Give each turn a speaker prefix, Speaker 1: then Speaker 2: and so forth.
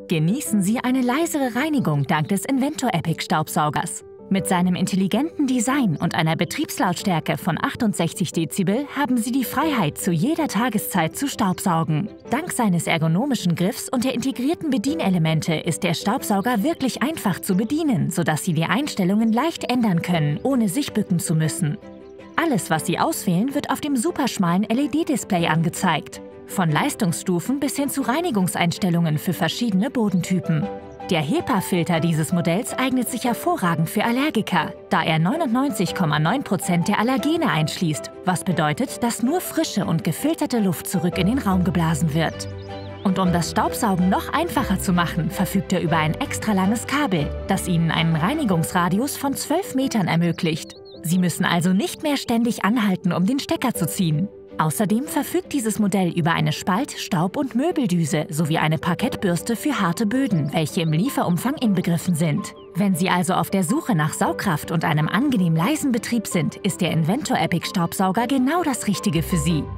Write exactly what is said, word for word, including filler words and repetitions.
Speaker 1: Genießen Sie eine leisere Reinigung dank des Inventor Epic Staubsaugers. Mit seinem intelligenten Design und einer Betriebslautstärke von achtundsechzig Dezibel haben Sie die Freiheit, zu jeder Tageszeit zu staubsaugen. Dank seines ergonomischen Griffs und der integrierten Bedienelemente ist der Staubsauger wirklich einfach zu bedienen, sodass Sie die Einstellungen leicht ändern können, ohne sich bücken zu müssen. Alles, was Sie auswählen, wird auf dem superschmalen L E D-Display angezeigt. Von Leistungsstufen bis hin zu Reinigungseinstellungen für verschiedene Bodentypen. Der HEPA-Filter dieses Modells eignet sich hervorragend für Allergiker, da er neunundneunzig Komma neun Prozent der Allergene einschließt, was bedeutet, dass nur frische und gefilterte Luft zurück in den Raum geblasen wird. Und um das Staubsaugen noch einfacher zu machen, verfügt er über ein extra langes Kabel, das Ihnen einen Reinigungsradius von zwölf Metern ermöglicht. Sie müssen also nicht mehr ständig anhalten, um den Stecker zu ziehen. Außerdem verfügt dieses Modell über eine Spalt-, Staub- und Möbeldüse sowie eine Parkettbürste für harte Böden, welche im Lieferumfang inbegriffen sind. Wenn Sie also auf der Suche nach Saugkraft und einem angenehm leisen Betrieb sind, ist der Inventor Epic Staubsauger genau das Richtige für Sie.